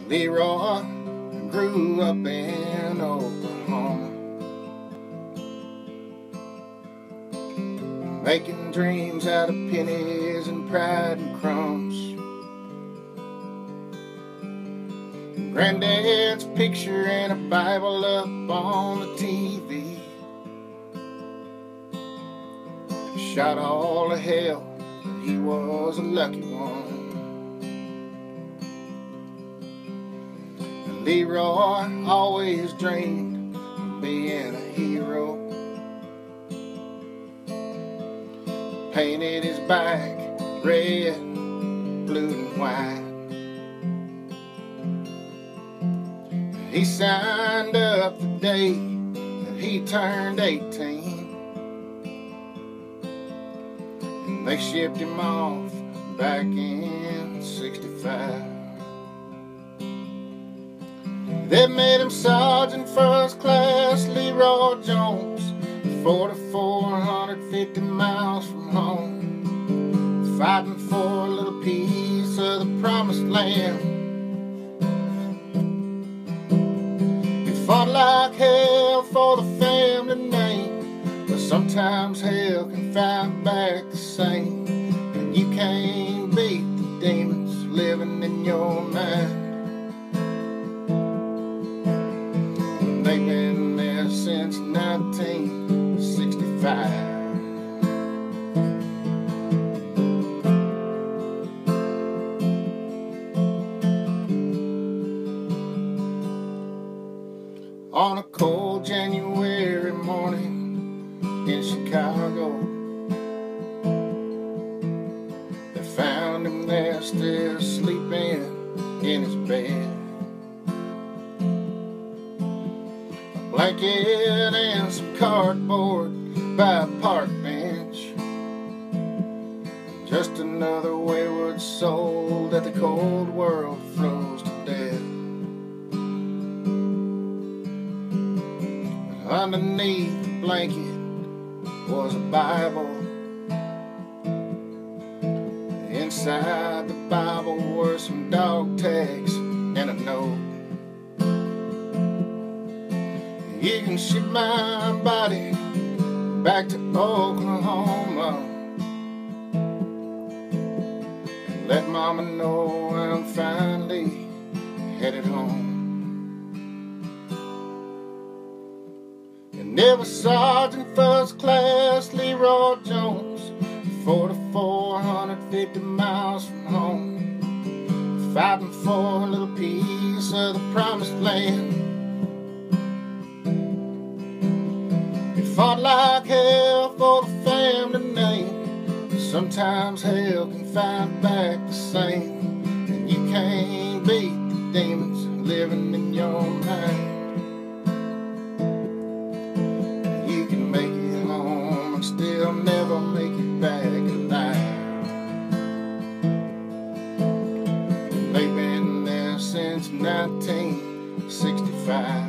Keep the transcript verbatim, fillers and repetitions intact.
Leroy grew up in Oklahoma, making dreams out of pennies and pride and crumbs. Granddad's picture and a Bible up on the T V shot all to hell, but he was a lucky one. And Leroy always dreamed of being a hero. Painted his back red, blue and white. He signed up the day that he turned eighteen, and they shipped him off back in sixty-five. They made him Sergeant First Class Leroy Jones, forty-four hundred fifty miles from home, fighting for a little piece of the promised land. Fought like hell for the family name, but sometimes hell can fight back the same, and you can't beat the demons living in your mind. They've been there since nineteen sixty-five. On a cold January morning in Chicago, they found him there still sleeping in his bed. A blanket and some cardboard by a park bench, just another wayward soul that the cold world froze to death. Underneath the blanket was a Bible. Inside the Bible were some dog tags and a note. You can ship my body back to Oklahoma and let Mama know I'm finally headed home. And it was Sergeant First Class Leroy Jones, forty-four hundred fifty miles from home, fighting for a little piece of the promised land. He fought like hell for the family name. Sometimes hell can fight back the same, and you can't beat the demons living in your mind. Still never make it back alive. They've been there since nineteen sixty-five.